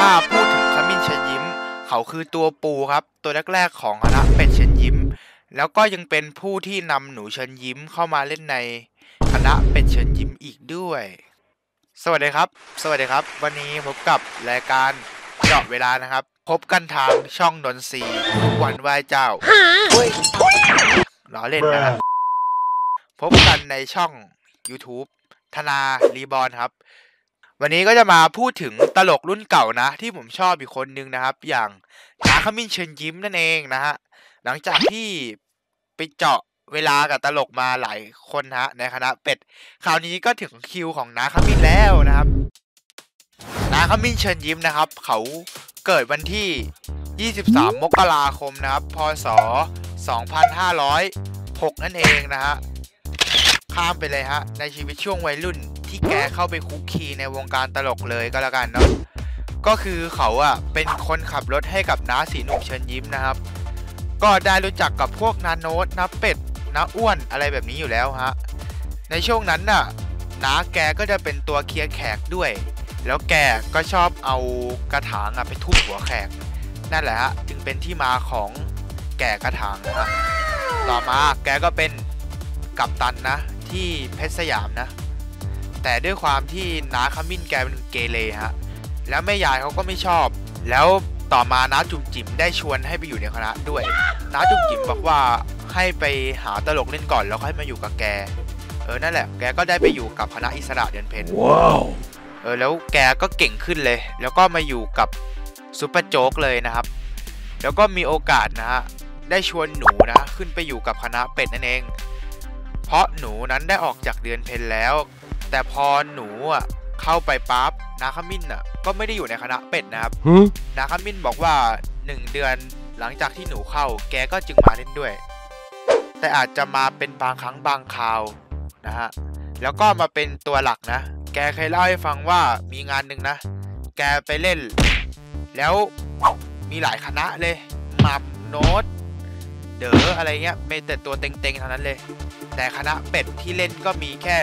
ถ้าพูดถึงขมิ้นเชิญยิ้มเขาคือตัวปูครับตัวแรกๆของคณะเป็ดเชิญยิ้มแล้วก็ยังเป็นผู้ที่นำหนูเชิญยิ้มเข้ามาเล่นในคณะเป็ดเชิญยิ้มอีกด้วยสวัสดีครับวันนี้พบกับรายการเจาะเวลานะครับพบกันทางช่องนนทรีทุกวันไหว้เจ้าล้อเล่นนะครับพบกันในช่อง YouTube ธนารีบอร์นครับวันนี้ก็จะมาพูดถึงตลกรุ่นเก่านะที่ผมชอบอีกคนนึงนะครับอย่างน้าขมิ้นเชิญยิ้มนั่นเองนะฮะหลังจากที่ไปเจาะเวลากับตลกมาหลายคนฮะในคณะเป็ดคราวนี้ก็ถึงคิวของน้าขมิ้นแล้วนะครับน้าขมิ้นเชิญยิ้มนะครับเขาเกิดวันที่23มกราคมนะครับพศ2506นั่นเองนะฮะข้ามไปเลยฮะในชีวิตช่วงวัยรุ่นที่แกเข้าไปคุกคีในวงการตลกเลยก็แล้วกันเนาะก็คือเขาเป็นคนขับรถให้กับน้าสีหนุ่มเชิญยิ้มนะครับก็ได้รู้จักกับพวกน้าโน้ตน้าเป็ดน้าอ้วนอะไรแบบนี้อยู่แล้วฮะในช่วงนั้นน่ะน้าแกก็จะเป็นตัวเคลียร์แขกด้วยแล้วแกก็ชอบเอากระถางไปทุบหัวแขกนั่นแหละฮะจึงเป็นที่มาของแก่กระถางนะฮะต่อมาแกก็เป็นกัปตันนะที่เพชรสยามนะแต่ด้วยความที่น้าขมิ้นแกเป็นเกเรฮะแล้วแม่ยายเขาก็ไม่ชอบแล้วต่อมาน้าจุ๋มจิ๋มได้ชวนให้ไปอยู่ในคณะด้วยน้าจุ๋มจิ๋มบอกว่าให้ไปหาตลกเล่นก่อนแล้วค่อยมาอยู่กับแกนั่นแหละแกก็ได้ไปอยู่กับคณะอิสระเดือนเพ็ญว้าวแล้วแกก็เก่งขึ้นเลยแล้วก็มาอยู่กับซุปเปอร์โจ๊กเลยนะครับแล้วก็มีโอกาสนะฮะได้ชวนหนูนะขึ้นไปอยู่กับคณะเป็ดนั่นเองเพราะหนูนั้นได้ออกจากเดือนเพ็ญแล้วแต่พอหนูเข้าไปปั๊บน้าขมิ้นก็ไม่ได้อยู่ในคณะเป็ดนะครับน้าขมิ้นบอกว่า1 เดือนหลังจากที่หนูเข้าแกก็จึงมาเล่นด้วยแต่อาจจะมาเป็นบางครั้งบางคราวนะฮะแล้วก็มาเป็นตัวหลักนะแกเคยเล่าให้ฟังว่ามีงานหนึ่งนะแกไปเล่นแล้วมีหลายคณะเลยมับโน้ตเด๋ออะไรเงี้ยไม่แต่ตัวเต็งๆเท่านั้นเลยแต่คณะเป็ดที่เล่นก็มีแค่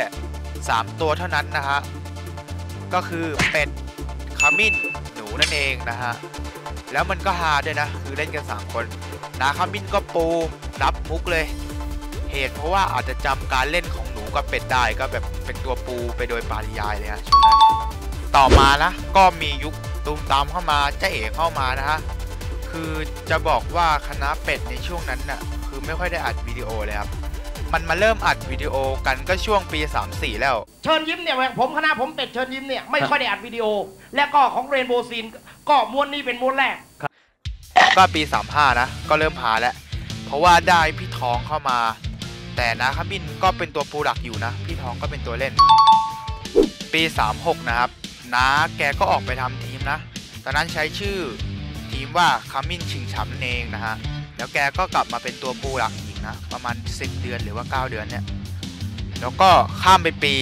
3 ตัวเท่านั้นนะฮะก็คือเป็ดขมิ้นหนูนั่นเองนะฮะแล้วมันก็ฮาด้วยนะคือเล่นกัน3 คนน้าขมิ้นก็ปูรับมุกเลยเหตุเพราะว่าอาจจะจำการเล่นของหนูกับเป็ดได้ก็แบบเป็นตัวปูไปโดยปริยายเลยฮะช่วงนั้นต่อมานะก็มียุคตูมตามเข้ามาเจ๊เอ๋เข้ามานะฮะคือจะบอกว่าคณะเป็ดในช่วงนั้นน่ะคือไม่ค่อยได้อัดวิดีโอเลยครับมันมาเริ่มอัดวิดีโอกันก็ช่วงปี 3-4แล้วเชิญยิ้มเนี่ยคณะผมเป็ดเชิญยิ้มเนี่ยไม่ค่อยได้อัดวิดีโอและก็ของเรนโบว์ซีนก็ม้วนนี้เป็นม้วนแรกก็ปี 35นะก็เริ่มหาแล้วเพราะว่าได้พี่ทองเข้ามาแต่น้าขมิ้นก็เป็นตัวปูหลักอยู่นะพี่ทองก็เป็นตัวเล่นปี 36นะครับน้าแกก็ออกไปทำทีมนะตอนนั้นใช้ชื่อทีมว่าขมิ้นชิงฉ่ำนั่นเองนะฮะแล้วแกก็กลับมาเป็นตัวปูหลักอีกนะประมาณ10 เดือนหรือว่า9 เดือนเนี่ยแล้วก็ข้ามไปปี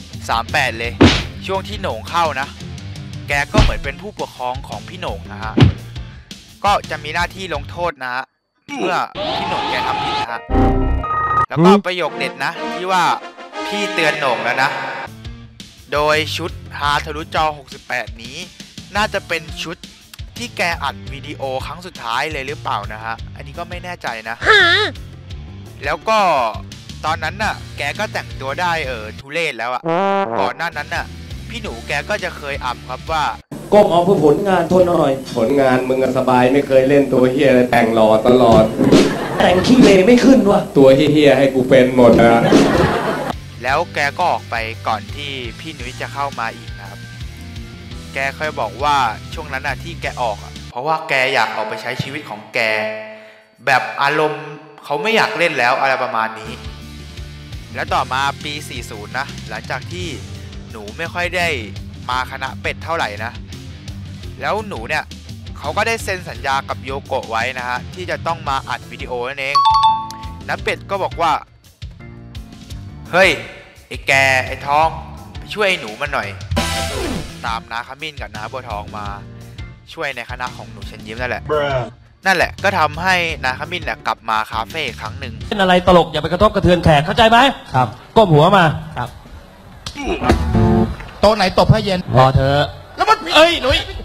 38เลยช่วงที่โหน่งเข้านะแกก็เหมือนเป็นผู้ปกครองของพี่โหน่งนะฮะก็จะมีหน้าที่ลงโทษนะฮะเมื่อพี่โหน่งแกทำผิดนะฮะแล้วก็ประโยคเด็ดนะที่ว่าพี่เตือนโหน่งแล้วนะโดยชุดฮาทะลุจอ68นี้น่าจะเป็นชุดที่แกอัดวิดีโอครั้งสุดท้ายเลยหรือเปล่านะฮะอันนี้ก็ไม่แน่ใจนะแล้วก็ตอนนั้นน่ะแกก็แต่งตัวได้ทุเรศแล้วก่อนหน้านั้นน่ะพี่หนูแกก็จะเคยอับครับว่าก้มเอาเพื่อผลงานทนหน่อยผลงานมึงสบายไม่เคยเล่นตัวเฮียอะไรแต่งหล่อตลอดแต่งขี้เลไม่ขึ้นวะตัวเฮียให้กูเป็นหมดนะแล้วแกก็ออกไปก่อนที่พี่หนุ่ยจะเข้ามาอีกนะครับแกเคยบอกว่าช่วงนั้นน่ะที่แกออกเพราะว่าแกอยากออกไปใช้ชีวิตของแกแบบอารมณ์เขาไม่อยากเล่นแล้วอะไรประมาณนี้แล้วต่อมาปี 40นะหลังจากที่หนูไม่ค่อยได้มาคณะเป็ดเท่าไหร่นะแล้วหนูเนี่ยเขาก็ได้เซ็นสัญญากับโยโกะไว้นะฮะที่จะต้องมาอัดวิดีโอนั่นเองน้าเป็ดก็บอกว่าเฮ้ยไอ้แกไอ้ทองไปช่วยไอ้หนูมันหน่อยตามน้าขมิ้นกับน้าบัวทองมาช่วยในคณะของหนูเชิญยิ้มนั่นแหละก็ทำให้น้าขมิ้นกลับมาคาเฟ่ครั้งหนึ่งเป็นอะไรตลกอย่าไปกระทบกระเทือนแขกเข้าใจไหมครับก้มหัวมาครับโต๊ะไหนตบให้เย็นพอเธอแล้วมันเอ้ยหนุ่ย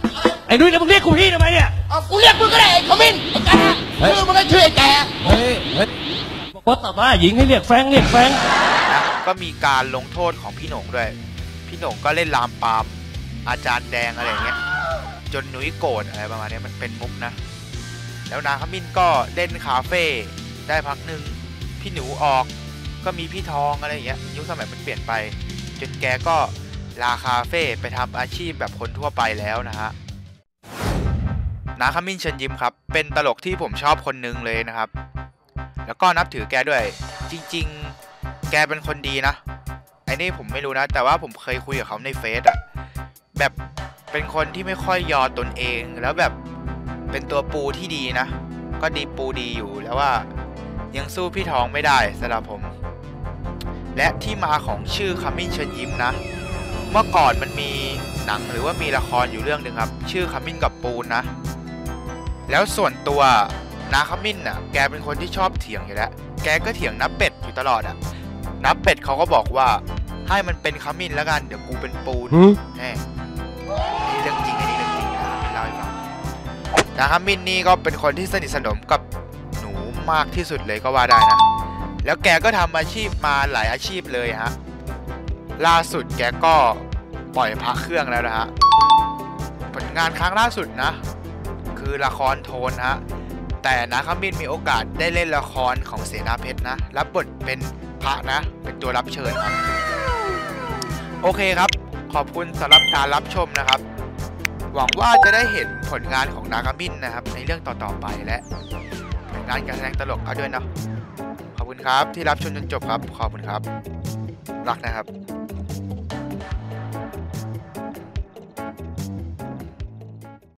ไอ้นุ้ยแล้วมึงเรียกกูพี่ทำไมเนี่ยเอากูเรียกมึงก็ได้ไอ้ขมิ้นไอ้แกเฮ้ยชื่อมึงก็ชื่อไอ้แกเฮ้ยบอกว่าต่อมาหญิงให้เรียกแฟรงค์นะก็มีการลงโทษของพี่หนงด้วยพี่หนงก็เล่นลามปามอาจารย์แดงอะไรอย่างเงี้ยจนนุ้ยโกรธอะไรประมาณนี้มันเป็นมุกนะแล้วนาขมิ้นก็เล่นคาเฟ่ได้พักหนึ่งพี่หนูออกก็มีพี่ทองอะไรอย่างเงี้ยยุคสมัยมันเปลี่ยนไปจนแกก็ลาคาเฟ่ไปทำอาชีพแบบคนทั่วไปแล้วนะฮะนาขมิ้นเชิญยิ้มครับเป็นตลกที่ผมชอบคนนึงเลยนะครับแล้วก็นับถือแกด้วยจริงๆแกเป็นคนดีนะไอ้นี่ผมไม่รู้นะแต่ว่าผมเคยคุยกับเขาในเฟซอะแบบเป็นคนที่ไม่ค่อยยอตนเองแล้วแบบเป็นตัวปูที่ดีนะก็ดีปูดีอยู่แล้วว่ายังสู้พี่ทองไม่ได้สำหรับผมและที่มาของชื่อขมิ้นเชิญยิ้มนะเมื่อก่อนมันมีหนังหรือว่ามีละครอยู่เรื่องหนึ่งครับชื่อขมิ้นกับปูนนะแล้วส่วนตัวนาขมิ้นน่ะแกเป็นคนที่ชอบเถียงอยู่แล้วแกก็เถียงนับเป็ดอยู่ตลอดอ่ะนับเป็ดเขาก็บอกว่าให้มันเป็นขมิ้นแล้วกันเดี๋ยวกูเป็นปูนแน่นี่เรื่องจริงอันนี้เรื่องจริงนะเล่าให้ฟังนาขมิ้นนี่ก็เป็นคนที่สนิทสนมกับหนูมากที่สุดเลยก็ว่าได้นะแล้วแกก็ทำอาชีพมาหลายอาชีพเลยฮะล่าสุดแกก็ปล่อยพระเครื่องแล้วนะฮะผลงานครั้งล่าสุดนะคือละครโทนฮะแต่นาขมิ้นมีโอกาสได้เล่นละครของเสนาเพชรนะรับบทเป็นพระนะเป็นตัวรับเชิญครับโอเคครับขอบคุณสำหรับการรับชมนะครับหวังว่าจะได้เห็นผลงานของนาขมิ้นนะครับในเรื่องต่อๆไปและผลงานการแสดงตลกเอาด้วยเนาะขอบคุณครับที่รับชมจนจบครับขอบคุณครับรักนะครับ